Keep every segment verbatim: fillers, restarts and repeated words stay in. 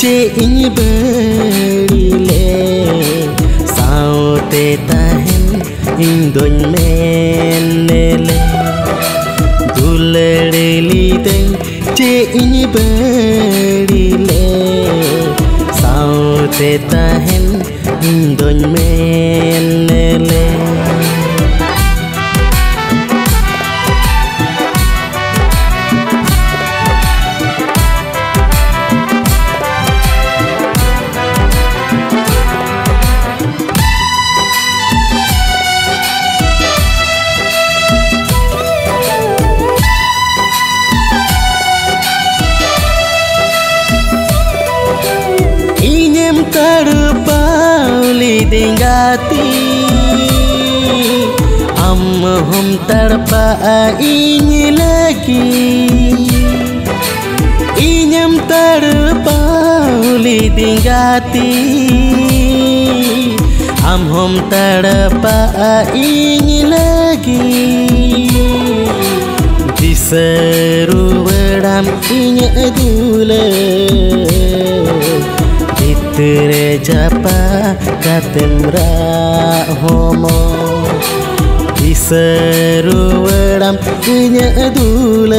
चे इन बड़ीले साउते ताहन इन दोन मेनले दुलड़ली दई चे इन बड़ीले साउते ताहन इन दोन मेनले terpauli dinggati am hum terpa ini lagi inyam terpauli dinggati am hum terpa ini lagi diseru beram inya dule तेरे जपा कातेमरा होमो इसरुवड़म इन्या दूले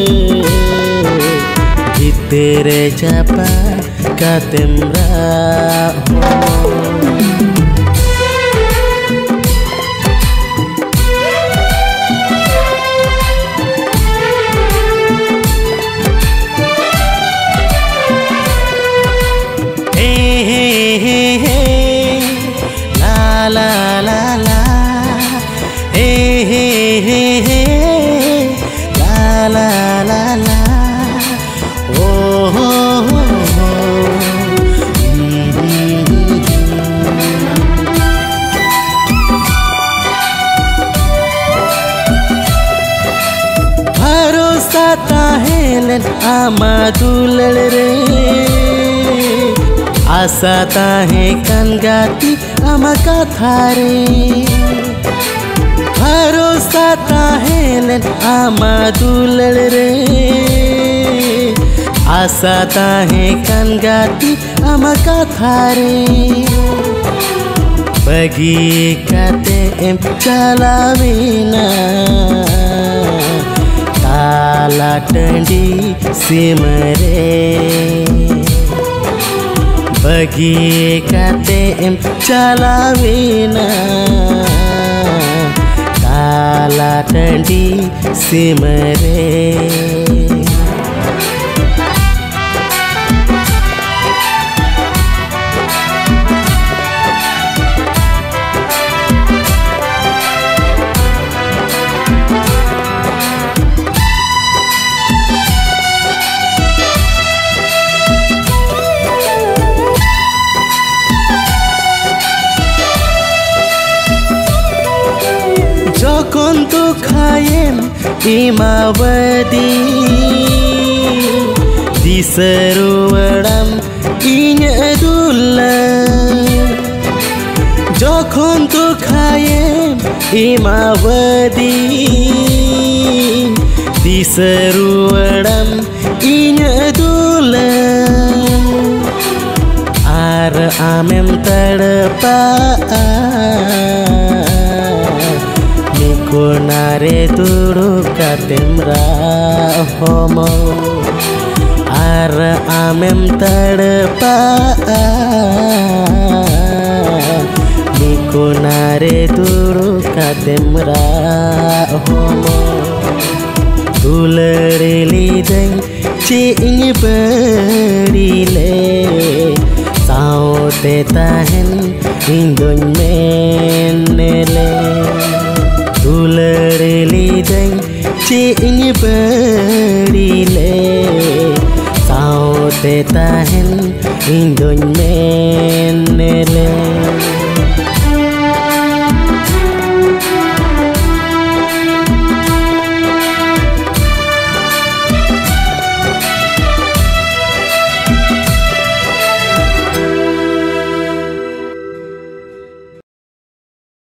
तेरे जपा कातेमरा होमो la la la hey hey hey hey la la la la oh oh oh भरोसा ताहेलन आमादुलल रे आशा ताहे kan gati ama kathare bharosa tahelen ama dulal re आशा ताहे kan gati ama kathare bagi kate em chalavina kala tandi simare bagi kate em chalavina kala tandi simare Jokon tu khayem imawadi diseruwadam inya dulla Jokon tu khayem imawadi diseruwadam inya dulla ar amem tadpa Kunare turu katemra homo ar amem tadpa ni kunare turu katemra homo dularili dai ci ini berile saute tahen indon menele दुलड़ली दई चे इन बड़ीले साउते ताहन इन दोन मेनले